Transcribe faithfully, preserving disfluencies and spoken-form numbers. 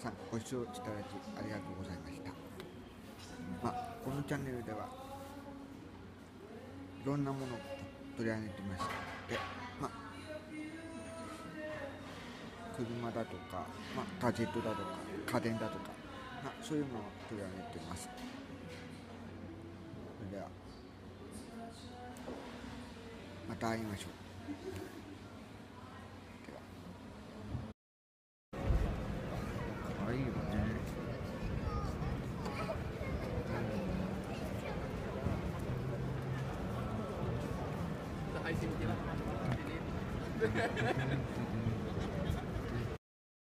さんご視聴いただきありがとうございました。まあ、このチャンネルではいろんなものを取り上げてまして、まあ、車だとか、まあ、ガジェットだとか家電だとか、まあ、そういうのを取り上げています。それではまた会いましょう。では可愛いよね。 配信見てます。